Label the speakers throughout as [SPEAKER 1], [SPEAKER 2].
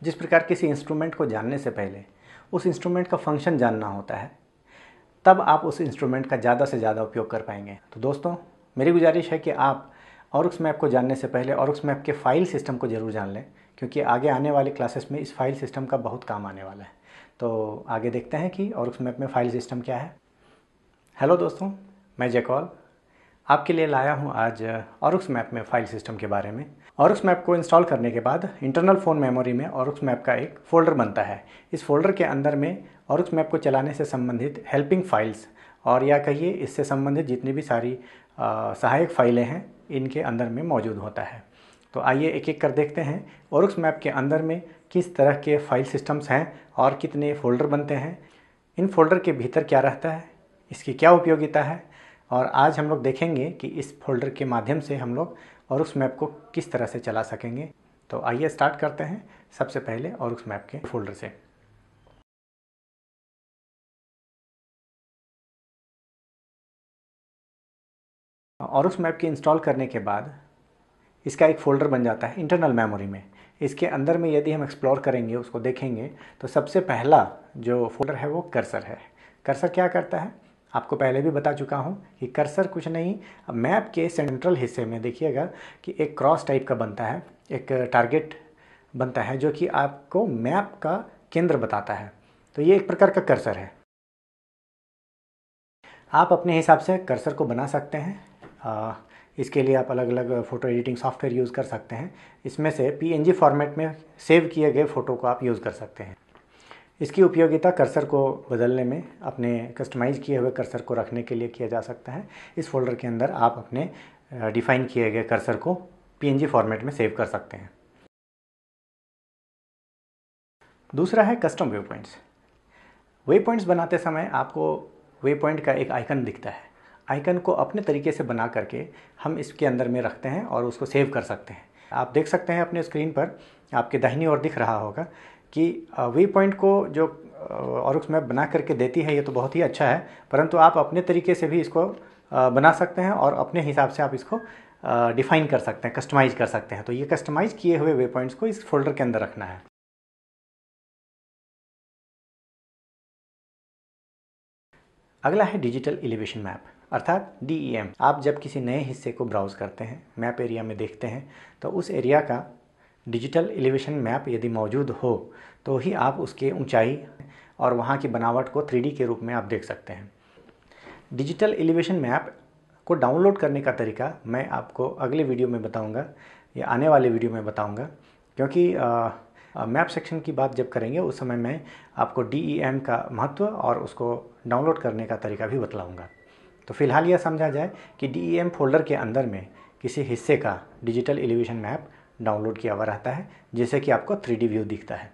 [SPEAKER 1] जिस प्रकार किसी इंस्ट्रूमेंट को जानने से पहले उस इंस्ट्रूमेंट का फंक्शन जानना होता है, तब आप उस इंस्ट्रूमेंट का ज़्यादा से ज़्यादा उपयोग कर पाएंगे। तो दोस्तों, मेरी गुजारिश है कि आप ऑरुक्स मैप को जानने से पहले ऑरुक्स मैप के फाइल सिस्टम को ज़रूर जान लें, क्योंकि आगे आने वाले क्लासेस में इस फाइल सिस्टम का बहुत काम आने वाला है। तो आगे देखते हैं कि ऑरुक्स मैप में फाइल सिस्टम क्या है। हेलो दोस्तों, मैं जैकॉल आपके लिए लाया हूं आज ऑरुक्स मैप में फाइल सिस्टम के बारे में। ऑरुक्स मैप को इंस्टॉल करने के बाद इंटरनल फ़ोन मेमोरी में ऑरुक्स मैप का एक फ़ोल्डर बनता है। इस फोल्डर के अंदर में ऑरुक्स मैप को चलाने से संबंधित हेल्पिंग फाइल्स और या कहिए इससे संबंधित जितनी भी सारी सहायक फाइलें हैं, इनके अंदर में मौजूद होता है। तो आइए एक एक कर देखते हैं ऑरुक्स मैप के अंदर में किस तरह के फाइल सिस्टम्स हैं और कितने फ़ोल्डर बनते हैं, इन फोल्डर के भीतर क्या रहता है, इसकी क्या उपयोगिता है, और आज हम लोग देखेंगे कि इस फोल्डर के माध्यम से हम लोग ऑरुक्स मैप को किस तरह से चला सकेंगे। तो आइए स्टार्ट करते हैं सबसे पहले ऑरुक्स मैप के फोल्डर से। ऑरुक्स मैप के इंस्टॉल करने के बाद इसका एक फ़ोल्डर बन जाता है इंटरनल मेमोरी में। इसके अंदर में यदि हम एक्सप्लोर करेंगे, उसको देखेंगे, तो सबसे पहला जो फोल्डर है वो कर्सर है। कर्सर क्या करता है, आपको पहले भी बता चुका हूँ कि कर्सर कुछ नहीं, मैप के सेंट्रल हिस्से में देखिएगा कि एक क्रॉस टाइप का बनता है, एक टारगेट बनता है जो कि आपको मैप का केंद्र बताता है। तो ये एक प्रकार का कर्सर है। आप अपने हिसाब से कर्सर को बना सकते हैं। इसके लिए आप अलग अलग फ़ोटो एडिटिंग सॉफ्टवेयर यूज़ कर सकते हैं। इसमें से PNG फॉर्मेट में सेव किए गए फ़ोटो को आप यूज़ कर सकते हैं। इसकी उपयोगिता कर्सर को बदलने में, अपने कस्टमाइज़ किए हुए कर्सर को रखने के लिए किया जा सकता है। इस फोल्डर के अंदर आप अपने डिफ़ाइन किए गए कर्सर को PNG फॉर्मेट में सेव कर सकते हैं। दूसरा है custom waypoints. Waypoints बनाते समय आपको वे पॉइंट का एक आइकन दिखता है। आइकन को अपने तरीके से बना करके हम इसके अंदर में रखते हैं और उसको सेव कर सकते हैं। आप देख सकते हैं अपने स्क्रीन पर, आपके दाहिनी ओर दिख रहा होगा कि वे पॉइंट को जो ऑरुक्स मैप बना करके देती है, ये तो बहुत ही अच्छा है, परंतु आप अपने तरीके से भी इसको बना सकते हैं और अपने हिसाब से आप इसको डिफ़ाइन कर सकते हैं, कस्टमाइज़ कर सकते हैं। तो ये कस्टमाइज़ किए हुए वे पॉइंट्स को इस फोल्डर के अंदर रखना है। अगला है डिजिटल एलिवेशन मैप, अर्थात DEM। आप जब किसी नए हिस्से को ब्राउज़ करते हैं, मैप एरिया में देखते हैं, तो उस एरिया का डिजिटल एलिवेशन मैप यदि मौजूद हो तो ही आप उसके ऊंचाई और वहाँ की बनावट को 3D के रूप में आप देख सकते हैं। डिजिटल एलिवेशन मैप को डाउनलोड करने का तरीका मैं आपको अगले वीडियो में बताऊंगा, या आने वाले वीडियो में बताऊंगा, क्योंकि मैप सेक्शन की बात जब करेंगे उस समय मैं आपको DEM का महत्व और उसको डाउनलोड करने का तरीका भी बतलाऊँगा। तो फिलहाल यह समझा जाए कि DEM फोल्डर के अंदर में किसी हिस्से का डिजिटल एलिवेशन मैप डाउनलोड किया हुआ रहता है, जिससे कि आपको 3D व्यू दिखता है।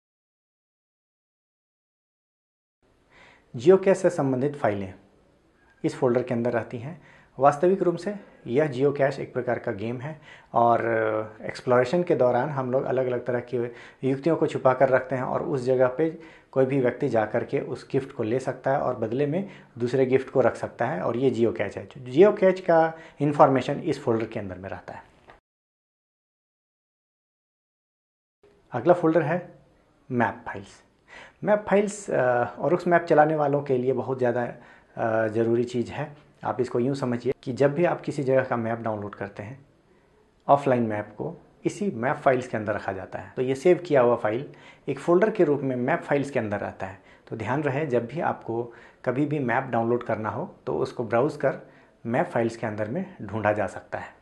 [SPEAKER 1] जियोकैच से संबंधित फाइलें इस फोल्डर के अंदर रहती हैं। वास्तविक रूप से यह जियोकैच एक प्रकार का गेम है और एक्सप्लोरेशन के दौरान हम लोग अलग अलग तरह की युक्तियों को छुपा कर रखते हैं और उस जगह पे कोई भी व्यक्ति जा कर के उस गिफ्ट को ले सकता है और बदले में दूसरे गिफ्ट को रख सकता है, और ये जियोकैच है। जियोकैच का इन्फॉर्मेशन इस फोल्डर के अंदर में रहता है। अगला फोल्डर है map files. Map files Orux map चलाने वालों के लिए बहुत ज़्यादा ज़रूरी चीज़ है। आप इसको यूँ समझिए कि जब भी आप किसी जगह का मैप डाउनलोड करते हैं, ऑफलाइन मैप को इसी मैप फाइल्स के अंदर रखा जाता है। तो ये सेव किया हुआ फाइल एक फ़ोल्डर के रूप में मैप फाइल्स के अंदर रहता है। तो ध्यान रहे, जब भी आपको कभी भी मैप डाउनलोड करना हो तो उसको ब्राउज़ कर मैप फाइल्स के अंदर में ढूंढा जा सकता है।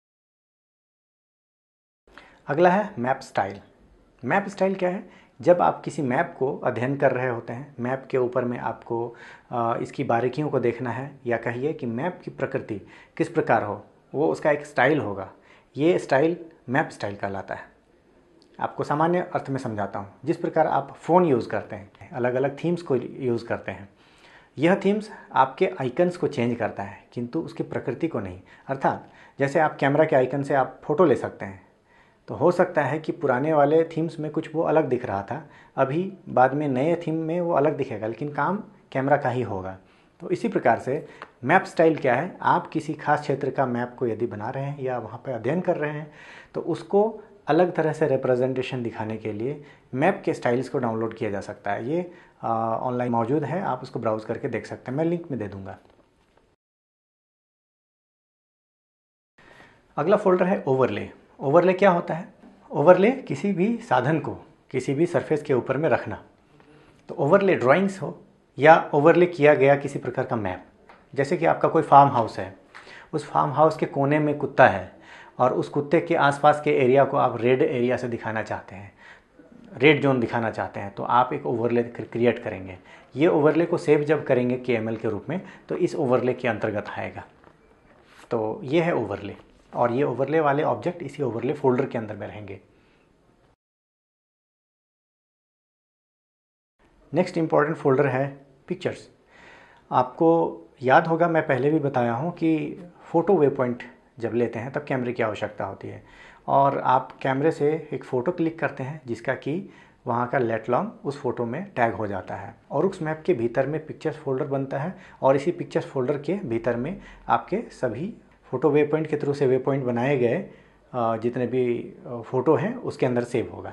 [SPEAKER 1] अगला है मैप स्टाइल। मैप स्टाइल क्या है, जब आप किसी मैप को अध्ययन कर रहे होते हैं, मैप के ऊपर में आपको इसकी बारीकियों को देखना है, या कहिए कि मैप की प्रकृति किस प्रकार हो, वो उसका एक स्टाइल होगा। ये स्टाइल मैप स्टाइल कहलाता है। आपको सामान्य अर्थ में समझाता हूँ। जिस प्रकार आप फ़ोन यूज़ करते हैं, अलग अलग थीम्स को यूज़ करते हैं, यह थीम्स आपके आइकन्स को चेंज करता है किंतु उसकी प्रकृति को नहीं। अर्थात जैसे आप कैमरा के आइकन से आप फ़ोटो ले सकते हैं, तो हो सकता है कि पुराने वाले थीम्स में कुछ वो अलग दिख रहा था, अभी बाद में नए थीम में वो अलग दिखेगा, लेकिन काम कैमरा का ही होगा। तो इसी प्रकार से मैप स्टाइल क्या है, आप किसी खास क्षेत्र का मैप को यदि बना रहे हैं या वहाँ पर अध्ययन कर रहे हैं, तो उसको अलग तरह से रिप्रेजेंटेशन दिखाने के लिए मैप के स्टाइल्स को डाउनलोड किया जा सकता है। ये ऑनलाइन मौजूद है, आप उसको ब्राउज करके देख सकते हैं, मैं लिंक में दे दूंगा। अगला फोल्डर है ओवरले। ओवरले क्या होता है? ओवरले किसी भी साधन को किसी भी सरफेस के ऊपर में रखना। तो ओवरले ड्राइंग्स हो या ओवरले किया गया किसी प्रकार का मैप, जैसे कि आपका कोई फार्म हाउस है, उस फार्म हाउस के कोने में कुत्ता है और उस कुत्ते के आसपास के एरिया को आप रेड एरिया से दिखाना चाहते हैं, रेड जोन दिखाना चाहते हैं, तो आप एक ओवरले क्रिएट करेंगे। ये ओवरले को सेव जब करेंगे KML के रूप में तो इस ओवरले के अंतर्गत आएगा। तो ये है ओवरले, और ये ओवरले वाले ऑब्जेक्ट इसी ओवरले फोल्डर के अंदर में रहेंगे। नेक्स्ट इंपॉर्टेंट फोल्डर है पिक्चर्स। आपको याद होगा, मैं पहले भी बताया हूँ कि फ़ोटो वे पॉइंट जब लेते हैं तब कैमरे की आवश्यकता होती है, और आप कैमरे से एक फ़ोटो क्लिक करते हैं जिसका कि वहाँ का लेट लॉन्ग उस फोटो में टैग हो जाता है। Oruxmaps मैप के भीतर में पिक्चर्स फोल्डर बनता है, और इसी पिक्चर्स फोल्डर के भीतर में आपके सभी फ़ोटो वे पॉइंट के थ्रू से वे पॉइंट बनाए गए जितने भी फ़ोटो हैं उसके अंदर सेव होगा।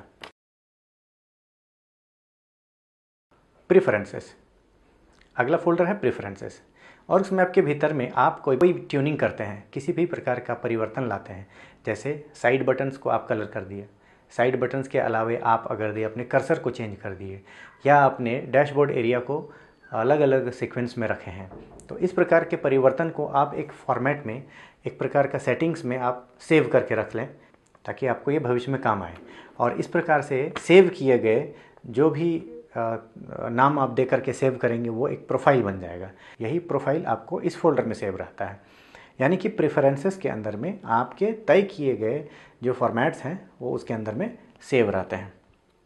[SPEAKER 1] प्रेफरेंसेस, अगला फोल्डर है प्रेफरेंसेस। और उस मैप के भीतर में आप कोई ट्यूनिंग करते हैं, किसी भी प्रकार का परिवर्तन लाते हैं, जैसे साइड बटन्स को आप कलर कर दिए, साइड बटन्स के अलावे आप अगर दिए अपने कर्सर को चेंज कर दिए, या अपने डैशबोर्ड एरिया को अलग अलग सीक्वेंस में रखे हैं, तो इस प्रकार के परिवर्तन को आप एक फॉर्मेट में, एक प्रकार का सेटिंग्स में आप सेव करके रख लें ताकि आपको ये भविष्य में काम आए। और इस प्रकार से सेव किए गए जो भी नाम आप दे करके सेव करेंगे वो एक प्रोफाइल बन जाएगा। यही प्रोफाइल आपको इस फोल्डर में सेव रहता है, यानी कि प्रेफरेंसेस के अंदर में आपके तय किए गए जो फॉर्मेट्स हैं वो उसके अंदर में सेव रहते हैं।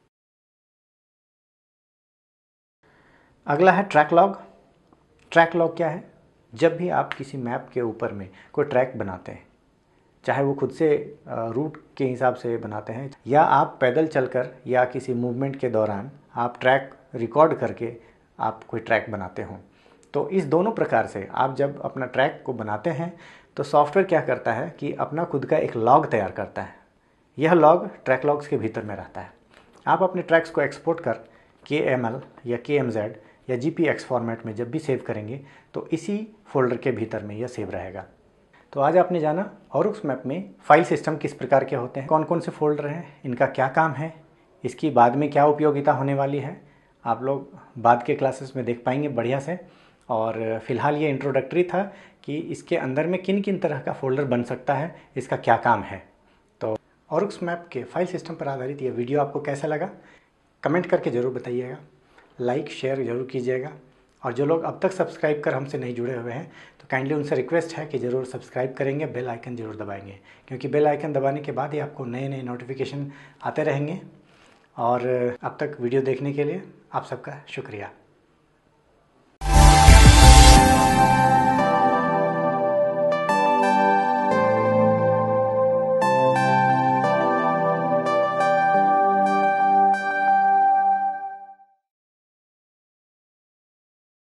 [SPEAKER 1] अगला है ट्रैक लॉग। ट्रैक लॉग क्या है? जब भी आप किसी मैप के ऊपर में कोई ट्रैक बनाते हैं, चाहे वो खुद से रूट के हिसाब से बनाते हैं या आप पैदल चलकर या किसी मूवमेंट के दौरान आप ट्रैक रिकॉर्ड करके आप कोई ट्रैक बनाते हों, तो इस दोनों प्रकार से आप जब अपना ट्रैक को बनाते हैं तो सॉफ्टवेयर क्या करता है कि अपना खुद का एक लॉग तैयार करता है। यह लॉग ट्रैक लॉग्स के भीतर में रहता है। आप अपने ट्रैक्स को एक्सपोर्ट कर KML या KMZ या GPX फॉर्मेट में जब भी सेव करेंगे तो इसी फोल्डर के भीतर में यह सेव रहेगा। तो आज आपने जाना Oruxmaps में फाइल सिस्टम किस प्रकार के होते हैं, कौन कौन से फोल्डर हैं, इनका क्या काम है, इसकी बाद में क्या उपयोगिता होने वाली है, आप लोग बाद के क्लासेस में देख पाएंगे बढ़िया से। और फिलहाल ये इंट्रोडक्टरी था कि इसके अंदर में किन किन तरह का फोल्डर बन सकता है, इसका क्या काम है। तो Oruxmaps के फाइल सिस्टम पर आधारित ये वीडियो आपको कैसा लगा कमेंट करके ज़रूर बताइएगा, लाइक शेयर ज़रूर कीजिएगा। और जो लोग अब तक सब्सक्राइब कर हमसे नहीं जुड़े हुए हैं तो काइंडली उनसे रिक्वेस्ट है कि ज़रूर सब्सक्राइब करेंगे, बेल आइकन ज़रूर दबाएंगे, क्योंकि बेल आइकन दबाने के बाद ही आपको नए नए नोटिफिकेशन आते रहेंगे। और अब तक वीडियो देखने के लिए आप सबका शुक्रिया।